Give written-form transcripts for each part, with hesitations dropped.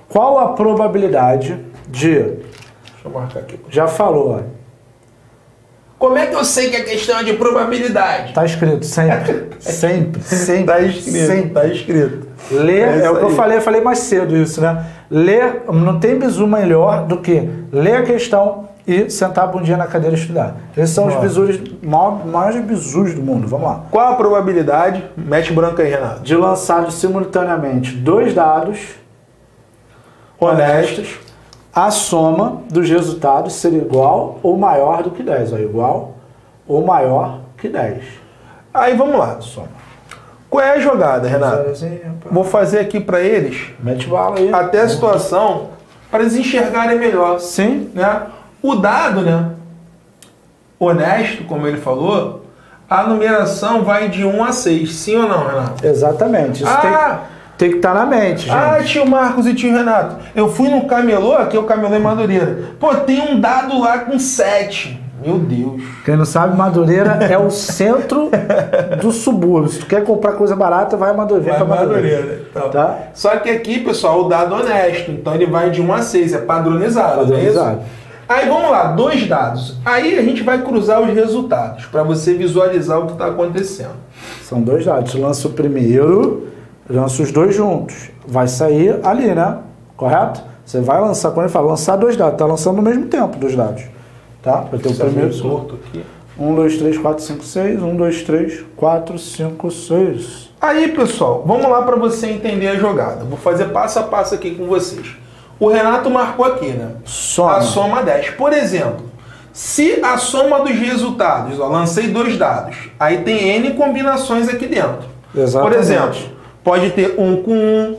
Qual a probabilidade de... Deixa eu marcar aqui. Já falou, ó. Como é que eu sei que a questão é de probabilidade? Tá escrito, sempre. Sempre, sempre. Tá escrito, sempre. tá escrito. Ler, é o que eu falei mais cedo isso, né? Ler, não tem bizu melhor do que ler a questão e sentar a bundinha na cadeira e estudar. Esses são os bizus, maiores bizus do mundo. Vamos lá. Qual a probabilidade, mete branco aí, Renato, de lançar simultaneamente 2 dados honestos, a soma dos resultados ser igual ou maior do que 10. Ó, igual ou maior que 10. Aí vamos lá. Soma. Qual é a jogada, Renato? Vou fazer aqui para eles, mete bala aí, até a situação, para eles enxergarem melhor. Sim. Né? O dado, né, honesto, como ele falou, a numeração vai de 1 a 6. Sim ou não, Renato? Exatamente. Isso tem que estar na mente, gente. Ah, tio Marcos e tio Renato, eu fui no camelô, aqui é o camelô em Madureira. Pô, tem um dado lá com 7. Meu Deus. Quem não sabe, Madureira é o centro do subúrbio. Se tu quer comprar coisa barata, vai a Madureira. Vai Madureira. Então. Tá? Só que aqui, pessoal, o dado honesto. Então ele vai de 1 a 6, é padronizado. Padronizado. Não é isso? Aí vamos lá, 2 dados. Aí a gente vai cruzar os resultados, para você visualizar o que está acontecendo. São 2 dados. Lança o primeiro, lança os 2 juntos. Vai sair ali, né? Correto? Você vai lançar, quando ele fala lançar 2 dados, tá lançando no mesmo tempo 2 dados. Tá? Vai ter o primeiro torto aqui. 1, 2, 3, 4, 5, 6. 1, 2, 3, 4, 5, 6. Aí, pessoal, vamos lá para você entender a jogada. Vou fazer passo a passo aqui com vocês. O Renato marcou aqui, né? Soma. A soma 10. Por exemplo, se a soma dos resultados, ó, lancei 2 dados, aí tem N combinações aqui dentro. Exatamente. Por exemplo, pode ter 1 com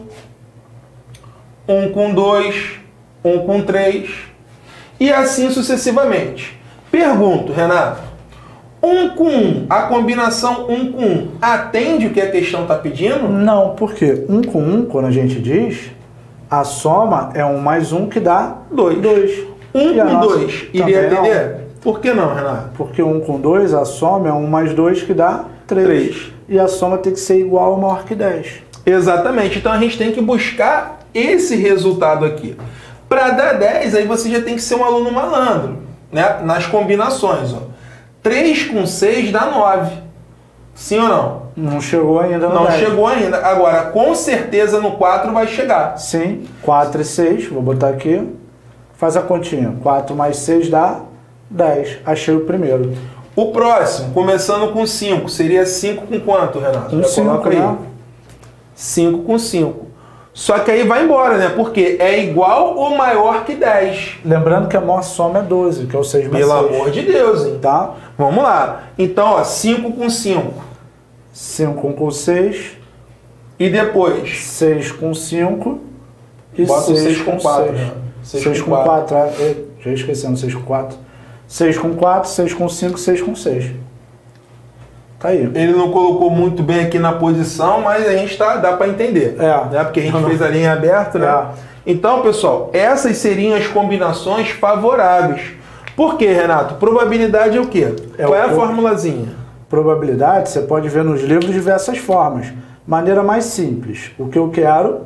1, 1 com 2, 1 com 3, e assim sucessivamente. Pergunto, Renato, 1 com 1, a combinação 1 com 1, atende o que a questão está pedindo? Não, porque 1 com 1, quando a gente diz, a soma é 1 mais 1 que dá 2. 1 com 2 iria atender? Por que não, Renato? Porque 1 com 2, a soma é 1 mais 2 que dá 3. E a soma tem que ser igual ou maior que 10. Exatamente. Então a gente tem que buscar esse resultado aqui. Para dar 10, aí você já tem que ser um aluno malandro, né? Nas combinações. Ó. 3 com 6 dá 9. Sim ou não? Não chegou ainda no Não 10. chegou ainda. Agora, com certeza no 4 vai chegar. Sim. 4 e 6, vou botar aqui. Faz a continha. 4 mais 6 dá 10. Achei o primeiro. O próximo, começando com 5, seria 5 com quanto, Renato? Com 5, né? 5 com 5. Só que aí vai embora, né? Porque é igual ou maior que 10. Lembrando que a maior soma é 12, que é o 6 mais 6. Pelo amor de Deus, hein? Tá? Vamos lá. Então, ó, 5 com 5. 5 com 6. E depois? 6 com 5. E bota 6 com 4. 6 com 4. Já esquecendo, 6 com 4. 6 com 4, 6 com 5, 6 com 6. Tá aí. Ele não colocou muito bem aqui na posição, mas a gente dá para entender. Né? Porque a gente fez a linha aberta, né? Então, pessoal, essas seriam as combinações favoráveis. Por quê, Renato? Probabilidade é o quê? Qual é a formulazinha? Probabilidade, você pode ver nos livros diversas formas. Maneira mais simples. O que eu quero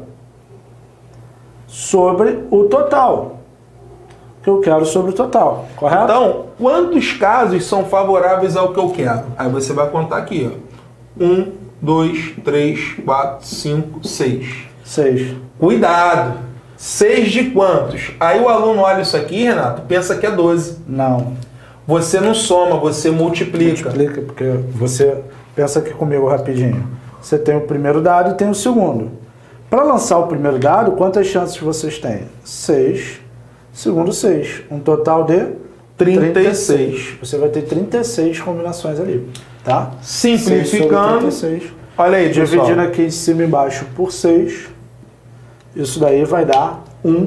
sobre o total. O que eu quero sobre o total, correto? Então, quantos casos são favoráveis ao que eu quero? Aí você vai contar aqui, ó. 1, 2, 3, 4, 5, 6. 6. Cuidado! 6 de quantos? Aí o aluno olha isso aqui, Renato, pensa que é 12. Não. Você não soma, você multiplica. Multiplica, porque você pensa aqui comigo rapidinho. Você tem o primeiro dado e tem o segundo. Para lançar o primeiro dado, quantas chances vocês têm? 6. Segundo 6. Um total de 36. Você vai ter 36 combinações ali. Tá? Simplificando. 36. Olha aí, pessoal. Dividindo aqui de cima e embaixo por 6. Isso daí vai dar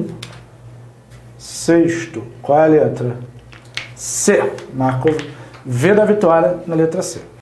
1/6. Qual é a letra? C. Marco V da vitória na letra C.